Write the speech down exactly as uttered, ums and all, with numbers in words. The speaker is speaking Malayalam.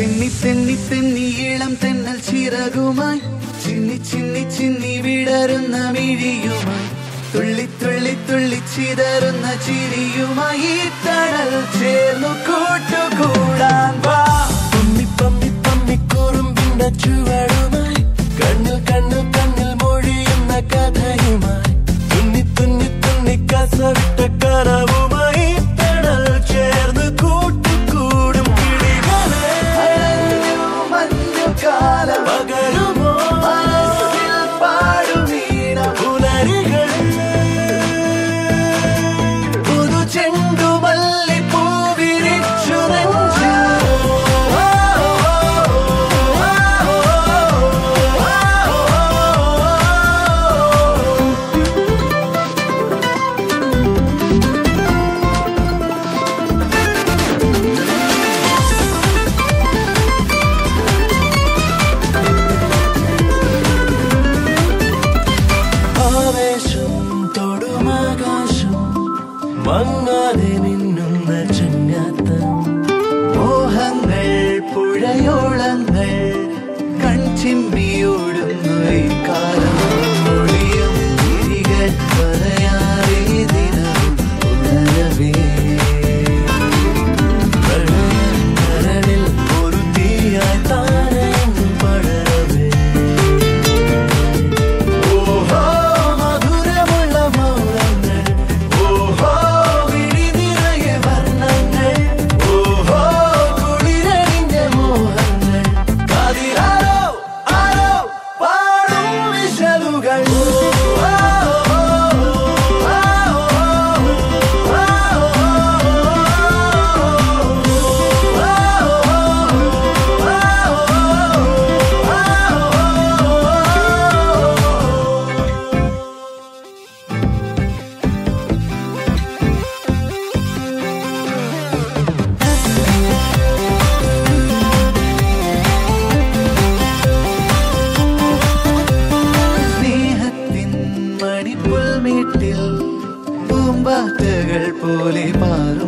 തെന്നി തെന്നി തെന്നി ഇളം തെന്നൽ ചിറകുമായി ചിന്നി ചിന്നി ചിന്നി വിടരുന്ന മിഴിയുമായി തുള്ളി തുള്ളി തുള്ളി ചിതറുന്ന ചിരിയുമായി തണൽ ചേർന്നു കൂട്ടുകൂടാൻ വാ. പമ്മി പമ്മി പമ്മി കുറുമ്പിന്റെ ചുവടുമായി കണ്ണിൽ കണ്ണിൽ കണ്ണിൽ മൊഴിയുന്ന കഥയുമായി തുന്നി തുന്നി തുന്നി കസവിട്ട കനവുമായി തണൽ ചേർന്ന് കൂട്ടുകൂടും കിളികളെ. മഞ്ഞുകാലം പകരുമോ മനസ്സിൽ പാടുമീണ പുലരികൾ പുതു ചെണ്ടുമല്ലി പൂവിരിച്ചു നെഞ്ചിൽ. മങ്ങാതെ മിന്നുന്ന ചങ്ങാത്തം മോഹങ്ങൾ പുഴയോളങ്ങൾ കൺചിമ്മിയോടുന്നു ഈ കാലം. ഒളിയും തിരികൾ പറയാതെ ദിനവും ഉണരവേ കരളിൽ ഒരു തീയായി താരയും പടരവേ. ഓഹോ മധുരമുള്ള മൗനങ്ങൾ, ഓഹോ വിഴി നിറയെ വർണ്ണങ്ങൾ, ഓഹോ കുളിരണിഞ്ഞ മോഹങ്ങൾ, കാതിലാരോ ആരോ പാടും വിശലുകൾ. സ്നേഹത്തിൻ മണിപ്പുൽമേട്ടിൽ പൂമ്പാറ്റകൾ പോലെ പാറും